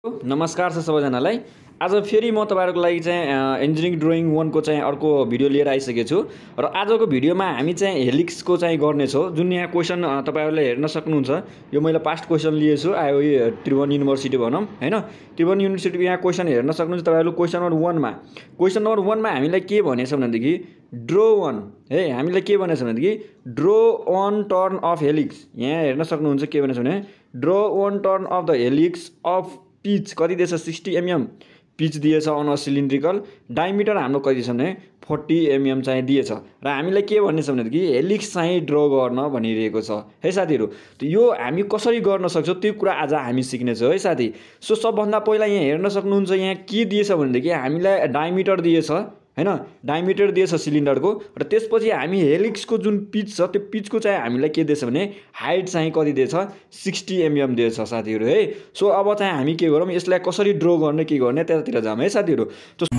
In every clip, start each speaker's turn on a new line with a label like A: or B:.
A: नमस्कार छ सबैजनालाई। आज फेरि म तपाईहरुको लागि चाहिँ इन्जिनियरिङ ड्रइङ 1 को चाहिँ अर्को भिडियो लिएर आइसकेको छु र आजको भिडियोमा हामी चाहिँ हेलिक्स को चाहिँ गर्ने छौं, जुन यहाँ क्वेशन तपाईहरुले हेर्न सक्नुहुन्छ। यो मैले पास्ट क्वेशन लिएछु IOE त्रिभुवन युनिभर्सिटी भनौं हैन। त्रिभुवन युनिभर्सिटीको यहाँ क्वेशन हेर्न सक्नुहुन्छ तपाईहरुले। क्वेशन नम्बर 1 मा हामीलाई के भनेछ भनेदेखि ड्र वन है, हामीलाई के भनेछ भनेदेखि draw one turn of helix. यहाँ हेर्न सक्नुहुन्छ के भनेछ भने draw one turn of the helix of pitch कति दिएछ 60 mm पिच दिएछ अन अ सिलिन्ड्रिकल। डायमिटर हाम्रो कति छ भने 40 mm चाहिँ दिएछ र हामीलाई के भन्नेछ भनेदेखि हेलिक्स चाहिँ ड्र गर्न भनिरहेको छ है साथीहरु। त यो हामी कसरी गर्न सक्छौं त्यो कुरा आज हामी सिक्ने छौं है साथी। सो सबभन्दा पहिला यहाँ हेर्न सक्नुहुन्छ यहाँ के दिएछ भनेदेखि हामीलाई डायमिटर दिएछ हैन, डायमिटर दिएछ सिलिन्डरको र त्यसपछि हामी हेलिक्सको जुन पिच छ त्यो पिचको चाहिँ हामीलाई के दिएछ भने हाइट चाहिँ कति दिएछ 60 mm दिएछ साथीहरु है। सो अब चाहिँ हामी के गरौँ, यसलाई कसरी ड्र गर्ने के गर्ने त्यतातिर जाम है साथीहरु।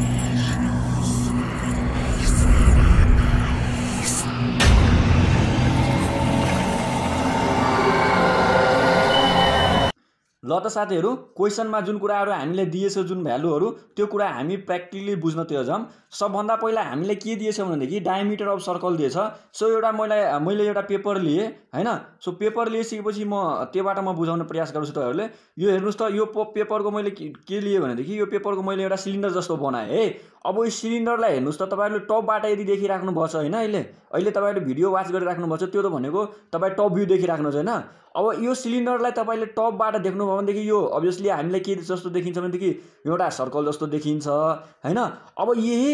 A: ल त साथीहरु, क्वेशनमा जुन कुराहरु हामीले दिएछ जुन भ्यालुहरु त्यो कुरा हामी प्र्याक्टिकली बुझ्नतिर जाम। सबभन्दा पहिला हामीले के दिएछ भनेदेखि डायमिटर अफ सर्कल दिएछ। सो एउटा मैले एउटा पेपर लिए हैन। सो पेपर लिएपछि म त्योबाट म बुझाउन प्रयास गर्छु तपाईहरुले। यो हेर्नुस् त, यो पेपरको मैले के लिए भनेदेखि यो पेपरको मैले एउटा सिलिन्डर जस्तो बनाए है। अब यो सिलिन्डरलाई हेर्नुस् त, तपाईहरुले टपबाट यदि देखिराख्नु भछ हैन, अहिले तपाईहरुले भिडियो वाच गरिराख्नु भछ, त्यो त भनेको तपाई टप भ्यू देखिराख्नु छैन। अब यो सिलिन्डरलाई तपाईले टपबाट देख्नु भयो भनेदेखि यो अभियसली हामीलाई के जस्तो देखिन्छ भनेदेखि एउटा सर्कल जस्तो देखिन्छ हैन। अब यही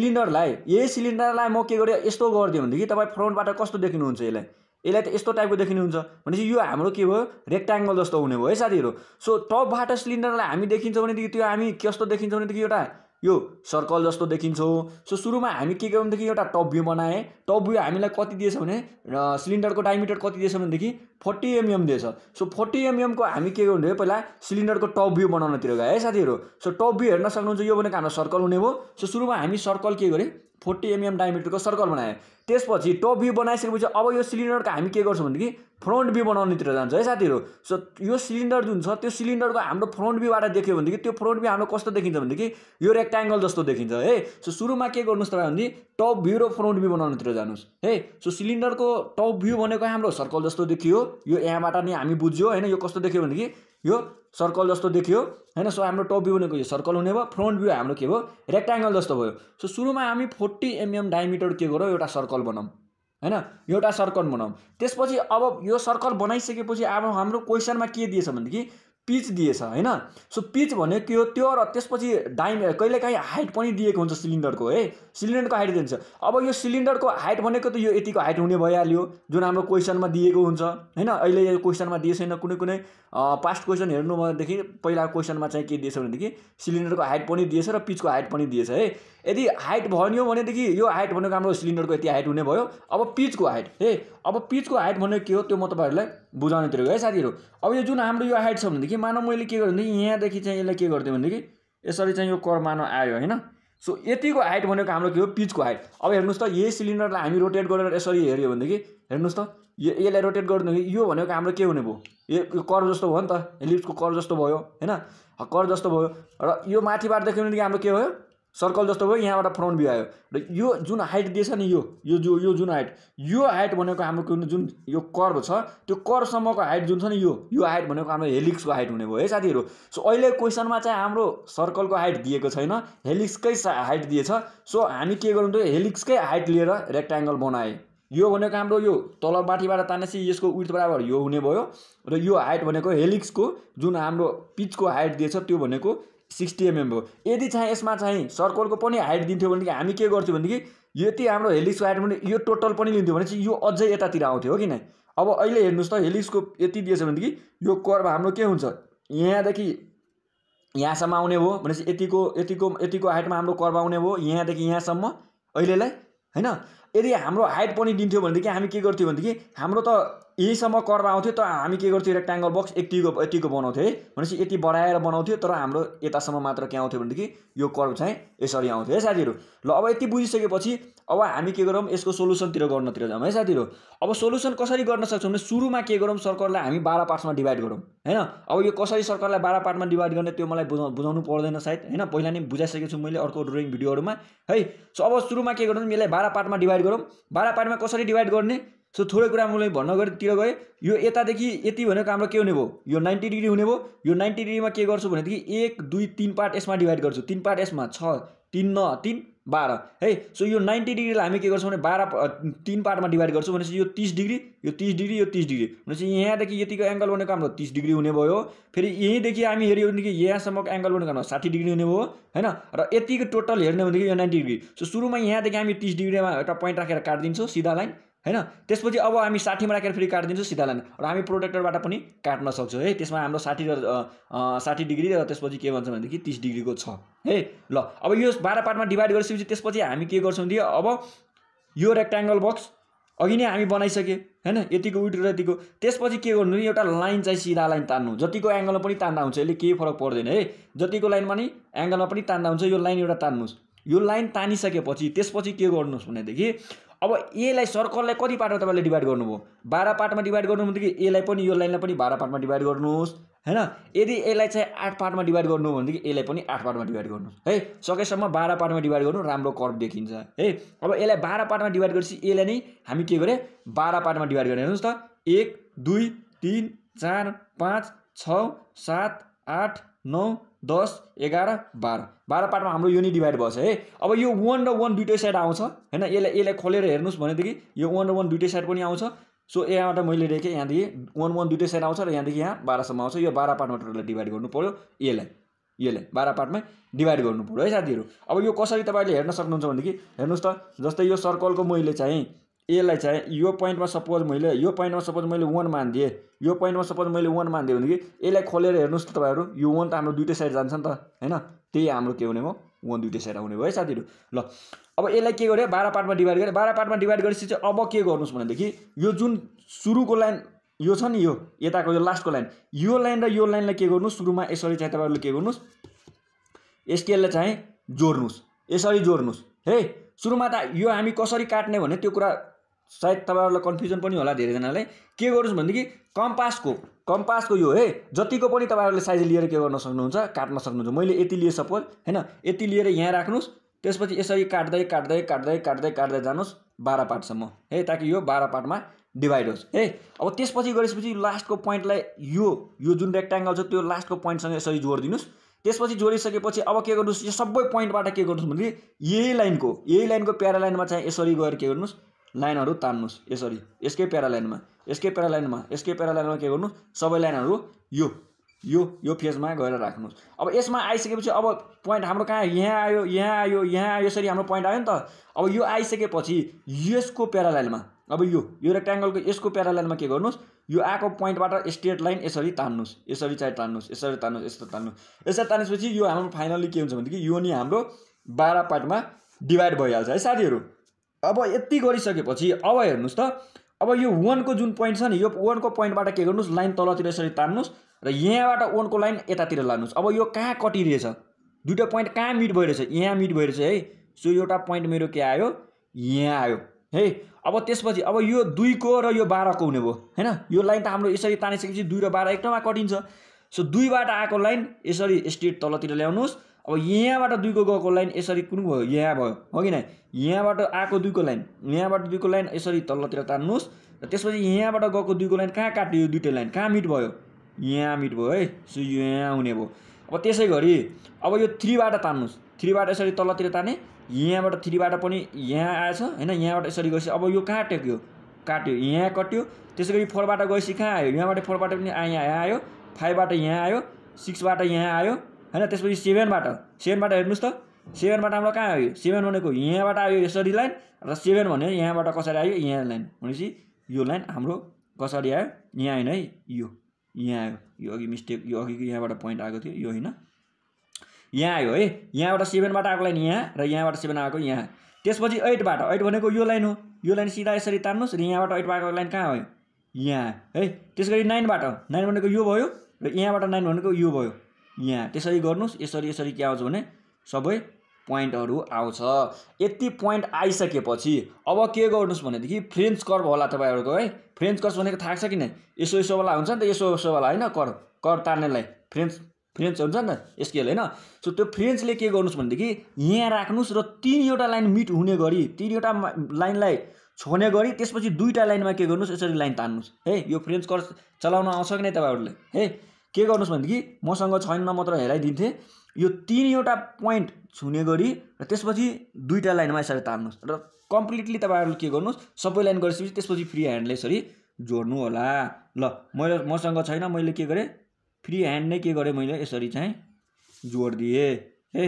A: सिलिन्डरलाई म के गरे यस्तो गर्दिए भनेदेखि तपाई फ्रन्टबाट कस्तो देखिनुहुन्छ यसलाई त यस्तो टाइपको देखिनुहुन्छ भनेपछि यो हाम्रो के भयो रेक्ट्याङ्गल जस्तो हुने भयो है साथीहरु। सो टपबाट सिलिन्डरलाई हामी देखिन्छ भनेदेखि त्यो हामी कस्तो देखिन्छ भनेदेखि एउटा यो सर्कल जस्तो देखिन्छौ। सो सुरुमा हामी के गर्यौं भनेदेखि एउटा टप भ्यू बनाए। टप भ्यू हामीलाई कति दिएछ भने सिलिन्डरको डायमिटर कति दिएछ भनेदेखि 40 mm दिएछ। सो 40 mm को हामी के गर्नु पहिला सिलिन्डरको टप भ्यू बनाउनतिर गए है साथीहरु। सो टप भ्यू हेर्न सक्नुहुन्छ, यो भनेको हाम्रो सर्कल हुने भयो। सो सुरुमा हामी सर्कल के गरे 40 mm डायमिटरको सर्कल बनाए। त्यसपछि टप भ्यू बनाइसकेपछि अब यो सिलिन्डरको हामी के गर्छौं भनेदेखि फ्रन्ट भ्यू बनाउनेतिर जान्छ है साथीहरु। सो यो सिलिन्डर जुन छ त्यो सिलिन्डरको हाम्रो फ्रन्ट भ्यूबाट देख्यो भनेदेखि त्यो फ्रन्ट भ्यू हाम्रो कस्तो देखिन्छ भनेदेखि यो रेक्ट्याङ्गल जस्तो देखिन्छ है। सो सुरुमा के गर्नुस् तपाई भन्दी टप भ्यू र फ्रन्ट भ्यू बनाउनेतिर जानुस् है। सो सिलिन्डरको टप भ्यू भनेको हाम्रो सर्कल जस्तो देखियो, यो यहाँबाट नि हामी बुझ्यो हैन। यो कस्तो देखियो भनेदेखि यो सर्कल जस्तो देखियो हैन। सो हाम्रो टप भ्यू भनेको यो सर्कल हुने भयो, फ्रन्ट भ्यू हाम्रो के भयो रेक्ट्याङ्गल जस्तो भयो। सो सुरुमा हामी 40 mm डायमिटर के गरौँ एउटा सर्कल बनाऊँ हैन, एउटा सर्कल बनाऊँ। त्यसपछि अब यो सर्कल बनाइसकेपछि अब हाम्रो क्वेशनमा के दिएछ भनेदेखि पिच दिएछ हैन। सो पिच भनेको के हो त्यो, र त्यसपछि कहिलेकाहीँ हाइट पनि दिएको हुन्छ सिलिन्डरको है, सिलिन्डरको हाइट दिन्छ। अब यो सिलिन्डरको हाइट भनेको त यो यतिको हाइट हुने भइहाल्यो जुन हाम्रो क्वेशनमा दिएको हुन्छ हैन। अहिले यो क्वेशनमा दिएको छैन, कुनै पास्ट क्वेशन हेर्नु भनेदेखि पहिला क्वेशनमा चाहिँ के दिएछ भनेदेखि सिलिन्डरको हाइट पनि दिएछ र पिचको हाइट पनि दिएछ है। यदि हाइट भन्यो भनेदेखि यो हाइट भनेको हाम्रो सिलिन्डरको यति हाइट हुने भयो। अब पिचको हाइट है, अब पिचको हाइट भनेको के हो त्यो म तपाईहरुलाई बुझाउनेतिर गए साथीहरु। अब यो जुन हाम्रो यो हाइट छ भनेदेखि मानौ मैले के गर्नु भनेदेखि यहाँदेखि चाहिँ यसलाई के गर्दिए भनेदेखि यसरी चाहिँ यो कर्व मानौ आयो हैन। सो यतिको हाइट भनेको हाम्रो के हो पिचको हाइट। अब हेर्नुस् त, यही सिलिन्डरलाई हामी रोटेट गरेर यसरी हेर्यो भनेदेखि हेर्नुस् त यसलाई रोटेट गर्दाखेरि यो भनेको हाम्रो के हुने भयो, यो कर्व जस्तो भयो नि त, हेलिक्सको कर्व जस्तो भयो हैन, कर्व जस्तो भयो। र यो माथिबाट देख्यो भनेदेखि हाम्रो के भयो सर्कल जस्तो भयो, यहाँबाट फ्रन्ट भ्यू आयो। र यो जुन हाइट दिएछ नि यो जुन हाइट भनेको हाम्रो जुन यो कर्व छ त्यो कर्वसम्मको हाइट जुन छ नि यो हाइट भनेको हाम्रो हेलिक्सको हाइट हुने भयो है साथीहरु। सो अहिले क्वेशनमा चाहिँ हाम्रो सर्कलको हाइट दिएको छैन, हेलिक्सकै हाइट दिएछ। सो हामी के गर्नु त हेलिक्सकै हाइट लिएर रेक्ट्याङ्गल बनाए। यो भनेको हाम्रो यो तल माथिबाट तानेपछि यसको विड्थ बराबर यो हुने भयो र यो हाइट भनेको हेलिक्सको जुन हाम्रो पिचको हाइट दिएछ त्यो भनेको 60 mm हो। यदि चाहिँ यसमा चाहिँ सर्कलको पनि हाइट दिन्थ्यो भनेदेखि हामी के गर्थ्यौं भनेदेखि यति हाम्रो हेलिक्सको हाइट भने यो टोटल पनि लिन्थ्यो भने चाहिँ यो अझै यतातिर आउँथ्यो हो कि नै। अब अहिले हेर्नुस् त हेलिक्सको यति दिएछ भनेदेखि यो कर्व हाम्रो के हुन्छ यहाँदेखि यहाँसम्म आउने भयो भनेपछि यतिको हाइटमा हाम्रो कर्व आउने भयो यहाँदेखि यहाँसम्म अहिलेलाई हैन। यदि हाम्रो हाइट पनि दिन्थ्यो भनेदेखि हामी के गर्थ्यौं भनेदेखि हाम्रो त यहीसम्म कर्व आउँथ्यो त हामी के गर्थ्यो रेक्ट्याङ्गल बक्स यतिको बनाउँथ्यो है भनेपछि यति बढाएर बनाउँथ्यो तर हाम्रो यतासम्म मात्र के आउँथ्यो भनेदेखि यो कर्व चाहिँ यसरी आउँथ्यो है साथीहरू। ल अब यति बुझिसकेपछि अब हामी के गरौँ यसको सोलुसनतिर गर्नतिर जाउँ है साथीहरू। अब सोलुसन कसरी गर्न सक्छौँ भने सुरुमा के गरौँ सर्कललाई हामी 12 पार्ट्समा डिभाइड गरौँ हैन। अब यो कसरी सर्कललाई 12 पार्टमा डिभाइड गर्ने त्यो मलाई बुझाउनु पर्दैन सायद हैन, पहिला नै बुझाइसकेको छु मैले अर्को ड्रइङ भिडियोहरुमा है। सो अब सुरुमा के गर्नु यसलाई 12 पार्टमा डिभाइड गरौँ। 12 पार्टमा कसरी डिभाइड गर्ने सो थोरै कुरा मैले भन्न गएतिर गए यो यतादेखि यति भनेको हाम्रो के हुने भयो यो 90 डिग्री हुने भयो। यो 90 डिग्रीमा के गर्छु भनेदेखि 1 2 3 पार्ट यसमा डिभाइड गर्छु। 3 पार्ट यसमा 6 3 9 3 12 है। सो यो 90 डिग्रीलाई हामी के गर्छौँ भने 3 पार्टमा डिभाइड गर्छौँ भनेपछि यो 30 डिग्री यो 30 डिग्री यो 30 डिग्री भनेपछि यहाँदेखि यतिको एंगल बनेको हाम्रो 30 डिग्री हुने भयो। फेरि यहीँदेखि हामी हेर्यो भने यहाँसम्मको एंगल बनेको हाम्रो 60 डिग्री हुने भयो हैन। र यतिको टोटल हेर्ने भनेदेखि यो 90 डिग्री। सो सुरुमा यहाँदेखि हामी 30 डिग्रीमा एउटा पोइन्ट राखेर काट्दिन्छौँ सिधा लाइन हैन। त्यसपछि अब हामी 60 मा राखेर फेरि काट्दिन्छौँ सिधा लाइन र हामी प्रोटेक्टरबाट पनि काट्न सक्छौँ है। त्यसमा हाम्रो 60 डिग्री र त्यसपछि के भन्छ भनेदेखि 30 डिग्रीको छ है। ल अब यो 12 पार्टमा डिभाइड गरिसकेपछि त्यसपछि हामी के गर्छौँ भने अब यो रेक्ट्याङ्गल बक्स अघि नै हामी बनाइसके हैन यतिको विड्थ र यतिको। त्यसपछि के गर्नु नि एउटा लाइन चाहिँ सिधा लाइन तान्नु। जतिको एंगलमा पनि तान्दा हुन्छ यसले केही फरक पर्दैन है। जतिको लाइनमा नि एंगलमा पनि तान्दा हुन्छ यो लाइन एउटा तान्नुस्। यो लाइन तानिसकेपछि त्यसपछि के गर्नुस् भनेदेखि अब एलाई सर्कललाई कति पार्टमा तपाईले डिभाइड गर्नुभयो 12 पार्टमा डिभाइड गर्नु भनेदेखि एलाई पनि यो लाइनलाई पनि 12 पार्टमा डिभाइड गर्नुहोस् हैन। यदि एलाई चाहिँ 8 पार्टमा डिभाइड गर्नु भनेदेखि एलाई पनि 8 पार्टमा डिभाइड गर्नुहोस् है। सकेसम्म 12 पार्टमा डिभाइड गर्नु राम्रो कर्व देखिन्छ है। अब एलाई 12 पार्टमा डिभाइड गरेपछि एलाई नै हामी के गरे 12 पार्टमा डिभाइड गर्ने। हेर्नुस् त 1 2 3 4 5 6 7 8 9 10 11 12 12 पार्टमा हाम्रो यो नि डिभाइड भएछ है। अब यो 1 र 1 दुईटै साइड आउँछ हैन। एलाई खोलेर हेर्नुस् भनेदेखि यो 1 र 1 दुईटै साइड पनि आउँछ। सो यहाँबाट मैले लेखेँ यहाँदेखि 1 1 दुईटै साइड आउँछ र यहाँदेखि यहाँ 12 सम्म आउँछ। यो 12 पार्टमा टोटल डिभाइड गर्नु पर्यो यसलाई 12 पार्टमा डिभाइड गर्नु पर्यो है साथीहरु। अब यो कसरी तपाईले हेर्न सक्नुहुन्छ भनेदेखि हेर्नुस् त जस्तै यो सर्कलको मैले चाहिँ एलाई चाहिँ यो पोइन्टमा सपोज मैले 1 मान्दिए यो पोइन्टमा सपोज मैले 1 मान्दिए भनेदेखि एलाई खोलेर हेर्नुस् त तपाईहरु यो 1 त हाम्रो दुईटै साइड जान्छ नि त हैन। त्यही हाम्रो के हुने भयो 1 दुईटै साइड आउने भयो है साथीहरु। ल अब एलाई के गरे 12 पार्टमा डिभाइड गरे। 12 पार्टमा डिभाइड गरेपछि चाहिँ अब के गर्नुस् भनेदेखि यो जुन सुरुको लाइन यो छ नि यो यताको यो लास्टको लाइन यो लाइन र यो लाइनलाई के गर्नुस् सुरुमा यसरी चाहिँ तपाईहरुले के गर्नुस् स्केलले चाहिँ जोड्नुस् यसरी जोड्नुस् है। सुरुमा त यो हामी कसरी काट्ने भने त्यो कुरा सायद तपाईहरुलाई कन्फ्युजन पनि होला धेरै जनाले। के गर्नुस् भनेदेखि कम्पासको यो है जतिको पनि तपाईहरुले साइज लिएर के गर्न सक्नुहुन्छ काट्न सक्नुहुन्छ। मैले यति लिए सपोज हैन यति लिएर यहाँ राख्नुस् त्यसपछि यसरी काट्दै काट्दै काट्दै काट्दै काट्दै जानुस् 12 पार्टसम्म है ताकि यो 12 पार्टमा डिभाइड होस् है। अब त्यसपछि गरेपछि लास्टको पोइन्टलाई यो जुन रेक्ट्याङ्गल छ त्यो लास्टको पोइन्टसँग यसरी जोड्दिनुस्। त्यसपछि जोडिसकेपछि अब के गर्नुस् यो सबै पोइन्टबाट के गर्नुस् भने यही लाइनको प्यारालाइनमा चाहिँ यसरी गएर के गर्नुस् लाइनहरु तान्नुस् यसरी यसकै प्यारालाइनमा के गर्नुस् सबै लाइनहरु यो फेजमा गएर राख्नुस्। अब यसमा आइसकेपछि अब पोइन्ट हाम्रो कहाँ यहाँ आयो यसरी हाम्रो पोइन्ट आयो नि त। अब यो आइसकेपछि यसको प्यारालाइनमा अब यो रेक्ट्याङ्गलको यसको प्यारालाइनमा के गर्नुस् यो आको पोइन्टबाट स्ट्रेट लाइन यसरी तान्नुस् यसरी तानेपछि यो हाम्रो फाइनली के हुन्छ भनेदेखि यो नि हाम्रो 12 पार्टमा डिभाइड भइहाल्छ है साथीहरु। अब यति गरिसकेपछि अब हेर्नुस् त अब यो 1 को जुन पोइन्ट छ नि यो 1 को पोइन्टबाट के गर्नुस् लाइन तलतिर यसरी तान्नुस् र यहाँबाट 1 को लाइन यतातिर लानुस्। अब यो कहाँ कटिरहेछ दुईटा पोइन्ट कहाँ मिट भइरहेछ यहाँ मिट भइरहेछ है। सो एउटा पोइन्ट मेरो के आयो यहाँ आयो है। अब त्यसपछि अब यो 2 को र यो 12 को हुने भयो हैन। यो लाइन त हाम्रो यसरी तानिसकेपछि 2 र 12 एकटामा कटिन्छ। सो 2 बाट आएको लाइन यसरी स्ट्रेट तलतिर ल्याउनुस्। अब यहाँबाट 2 को गएको लाइन यसरी कुन भयो यहाँ भयो हो कि न। यहाँबाट आएको 2 को लाइन यसरी तलतिर तान्नुस् र त्यसपछि यहाँबाट गएको 2 को लाइन कहाँ काट्यो यो दुईटै लाइन कहाँ मिट भयो यहाँ मिट भयो है। सो यहाँ हुने भयो। अब त्यसैगरी अब यो 3 बाट तान्नुस् 3 बाट यसरी तलतिर ताने यहाँबाट 3 बाट पनि यहाँ आएछ हैन। यहाँबाट यसरी गएपछि अब यो कहाँ काट्यो यहाँ कट्यो। त्यसैगरी 4 बाट गएपछि कहाँ आयो यहाँबाट 4 बाट पनि यहाँ आयो 5 बाट यहाँ आयो 6 बाट यहाँ आयो हैन। त्यसपछि 7 बाट हेर्नुस् त 7 बाट हाम्रो कहाँ आयो 7 भनेको यहाँबाट आयो यसरी लाइन र 7 भने यहाँबाट कसरी आयो यहाँ लाइन भनेपछि यो लाइन हाम्रो कसरी आयो यहाँ हैन है यहाँ आयो। यो अघि मिस्टेक यो अघिको यहाँबाट पोइन्ट आएको थियो यो हैन यहाँ आयो है। यहाँबाट 7 बाट आएको लाइन यहाँ र यहाँबाट 7 आएको यहाँ। त्यसपछि 8 बाट 8 भनेको यो लाइन हो यो लाइन सिधा यसरी तान्नुस् र यहाँबाट 8 बाट आएको लाइन कहाँ हो यहाँ है। त्यसगरी 9 बाट 9 भनेको यो भयो र यहाँबाट 9 भनेको यो भयो यहाँ। त्यसरी गर्नुस्, यसरी के आउँछ भने सबै पोइन्टहरू आउँछ। यति पोइन्ट आइसकेपछि अब के गर्नुस् भनेदेखि फ्रेन्च कर्भ होला तपाईहरुको है। फ्रेन्च कर्भ भनेको थाहा छ किन? यसो वाला हुन्छ नि त, यसो वाला हैन, कर्भ तान्नेलाई फ्रेन्च हुन्छ नि त स्केल हैन। सो त्यो फ्रेन्चले के गर्नुस् भनेदेखि यहाँ राख्नुस् र 3वटा लाइन मिट हुने गरी 3वटा लाइनलाई छोड्ने गरी त्यसपछि 2टा लाइनमा के गर्नुस् यसरी लाइन तान्नुस् है। यो फ्रेन्च कर्भ चलाउन आउँछ कि नै तपाईहरुले है। के गर्नुस् भनेदेखि मसँग छैन मात्र हेराइदिन्थे। यो 3वटा पोइन्ट छुने गरी र त्यसपछि 2टा लाइनमा यसरी तान्नुस् र कम्प्लिटली तपाईहरुले के गर्नुस् सबै लाइन गरिसकेपछि त्यसपछि फ्री ह्यान्डले यसरी जोड्नु होला। ल मसँग छैन, मैले के गरे फ्री ह्यान्ड नै के गरे मैले यसरी चाहिँ जोडिदिए है।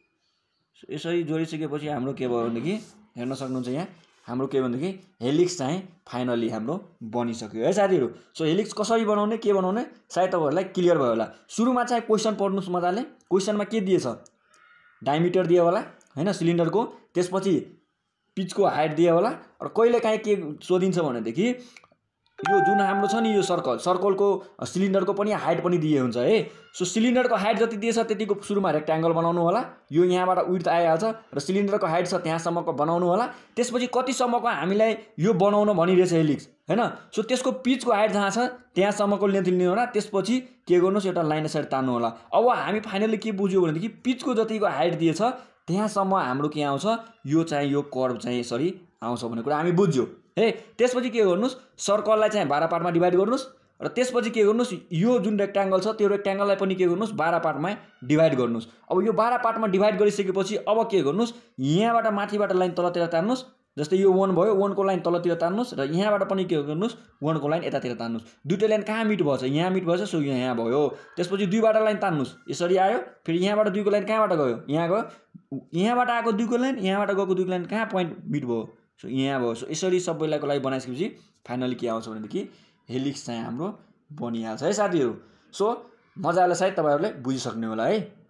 A: यसरी जोडिसकेपछि हाम्रो के भयो भनेदेखि हेर्न सक्नुहुन्छ यहाँ हाम्रो के भनेदेखि हेलिक्स चाहिँ फाइनली हाम्रो बनिसक्यो है साथीहरु। सो हेलिक्स कसरी बनाउने के बनाउने सायद तपाईहरुलाई क्लियर भयो होला। सुरुमा चाहिँ क्वेशन पढ्नुस् मजाले। क्वेशनमा के दिएछ? डायमिटर दिए होला हैन सिलिन्डरको, त्यसपछि पिचको हाइट दिए होला र कहिलेकाहीँ के सोधिन्छ भनेदेखि यो जुन हाम्रो छ नि यो सर्कलको सिलिन्डरको पनि हाइट पनि दिए हुन्छ है। सो सिलिन्डरको हाइट जति दिएछ त्यतिको सुरुमा रेक्ट्याङ्गल बनाउनु होला। यो यहाँबाट विड्थ आइहाल्छ र सिलिन्डरको हाइट छ त्यहाँसम्मको बनाउनु होला। त्यसपछि कतिसम्मको हामीलाई यो बनाउन भनिरहेछ हेलिक्स हैन। सो त्यसको पिचको हाइट जहाँ छ त्यहाँसम्मको लेन्थ लिनु होला। त्यसपछि के गर्नुस् एउटा लाइन यसरी तान्नु होला। अब हामी फाइनली के बुझ्यो भनेदेखि पिचको जतिको हाइट दिएछ त्यहाँसम्म हाम्रो के आउँछ यो चाहिँ यो कर्भ चाहिँ यसरी आउँछ भन्ने कुरा हामी बुझ्यो है। त्यसपछि के गर्नुस् सर्कललाई चाहिँ 12 पार्टमा डिभाइड गर्नुस् र त्यसपछि के गर्नुस् यो जुन रेक्ट्याङ्गल छ त्यो रेक्ट्याङ्गललाई पनि के गर्नुस् 12 पार्टमा डिभाइड गर्नुस्। अब यो 12 पार्टमा डिभाइड गरिसकेपछि अब के गर्नुस् यहाँबाट माथिबाट लाइन तलतिर तान्नुस्। जस्तै यो 1 भयो, 1 को लाइन तलतिर तान्नुस् र यहाँबाट पनि के गर्नुस् 1 को लाइन यतातिर तान्नुस्। दुईटा लाइन कहाँ मिट भएछ? यहाँ मिट भएछ, सो यहाँ भयो। त्यसपछि 2बाट लाइन तान्नुस्, यसरी आयो। फेरि यहाँबाट 2 को लाइन कहाँबाट गयो? यहाँ गयो। यहाँबाट आएको 2 को लाइन, यहाँबाट गएको 2 को लाइन कहाँ पोइन्ट मिट भयो? सो यहाँ भयो। सो यसरी सबैलाईको लागि बनाइसकेपछि फाइनली के आउँछ भनेदेखि हेलिक्स चाहिँ हाम्रो बनिहाल्छ है साथीहरु। सो मजाले सायद तपाईहरुले बुझिसक्नु होला है।